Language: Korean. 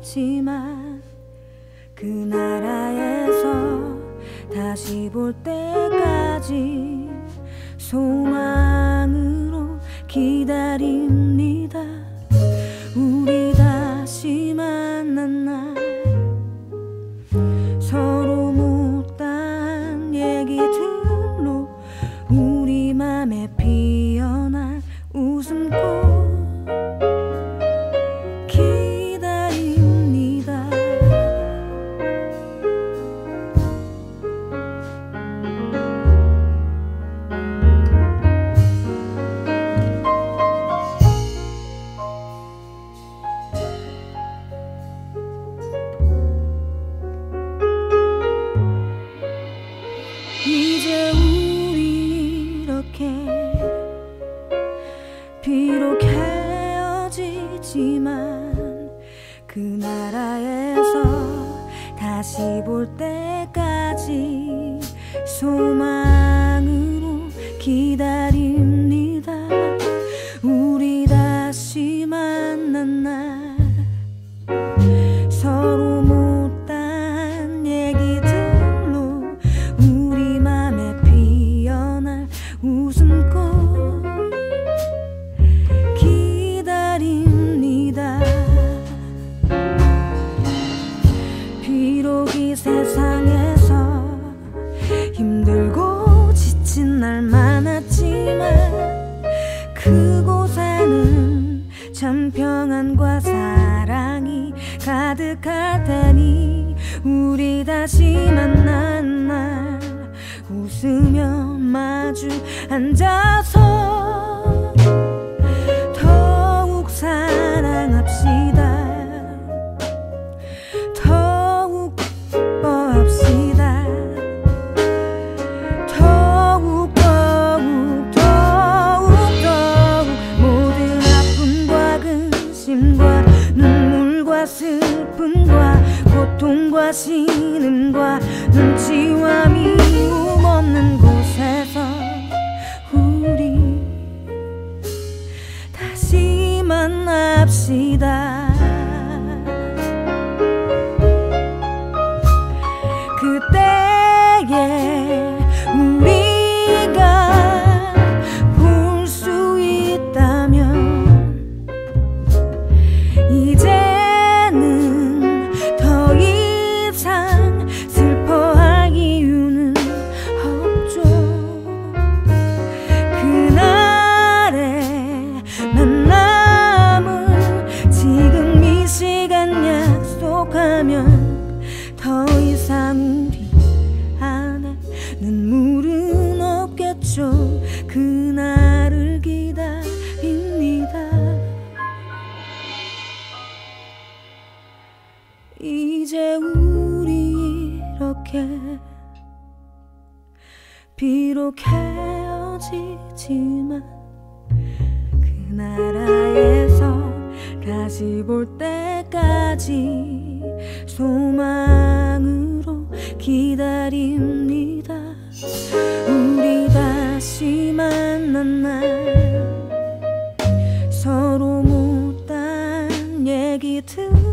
지만 그 나라에서 다시 볼 때까지 소망으로 기다립니다. 우리 다시 만난 날 서로 못한 얘기들로 우리 맘에 피어날 웃음꽃 기다립니다. 이제 우리 이렇게 비록 헤어지지만 그 나라에서 다시 볼 때까지 소망으로 기다립니다. 우리 다시 만난 날 서로 못한 얘기들로 우리 맘에 피어날 웃음꽃 기다립니다. 비록 이 세상에서 힘들고 지친 날 많았지만 그곳에는 참 평안과 사랑이 가득할 테니 우리 다시 만난 날 웃으며 마주 앉아서 더욱 사랑합시다. 더욱 기뻐합시다. 더욱 모든 아픔과 근심과 눈물과 슬픔과 고통과 신음과 눈치와 미움 없는 곳에서 우리 다시 만납시다. 그때에 우리가 볼 수 있다면 이제는 더 이상 슬퍼할 이유는 없죠. 그날의 만남을 지금 이 시간 약속하면 더 이상 우리 안에 눈물은 없겠죠. 그날을 기다립니다. 이제 우리 이렇게 비록 헤어지지만 그 나라에서 다시 볼 때까지 소망으로 기다립니다. 우리 다시 만난 날 서로 못한 얘기들